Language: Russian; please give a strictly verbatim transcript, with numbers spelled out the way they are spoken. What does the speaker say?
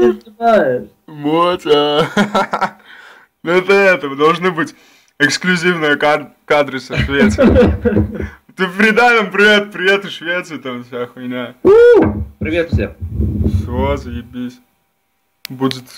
ты снимаешь? Мотя. Ну это это, должны быть эксклюзивные кад- кадры со Швеции. Ты передай нам привет, привет из Швеции, там вся хуйня. Привет всем. Все, заебись. Будет